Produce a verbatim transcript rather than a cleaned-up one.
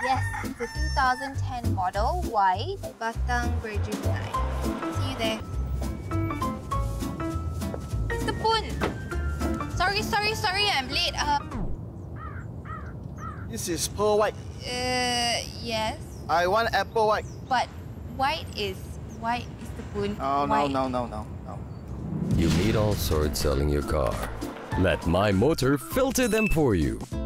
Yes, it's a two thousand ten model, white, Batang Virgin Line. See you there. Mister Poon! Sorry, sorry, sorry, I'm late. Uh, This is pearl white. uh, yes. I want apple white. But white is white, Mister Poon. Oh, no, white. no, no, no, no. You meet all sorts selling your car. Let My Motor filter them for you.